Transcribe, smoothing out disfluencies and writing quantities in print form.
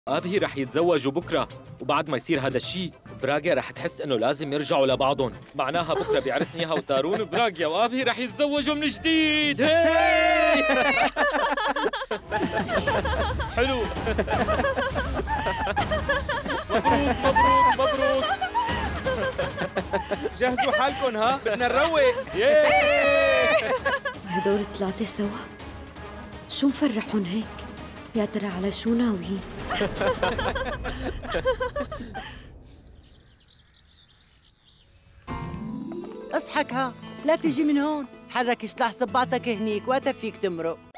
أبهي رح يتزوجوا بكرة، وبعد ما يصير هذا الشيء براغيا رح تحس إنه لازم يرجعوا لبعضهم. معناها بكرة بيعرس نيها وتارون براغيا وأبهي رح يتزوجوا من جديد. هاي حلو. مبروك مبروك مبروك. جهزوا حالكم، ها بدنا نروق. هدول الثلاثة سوا شو مفرحون هيك؟ يا ترى على شو ناويين؟ اصحك ها، لا تجي من هون، تحرك اشلح صباطك هنيك وقتها فيك تمرق.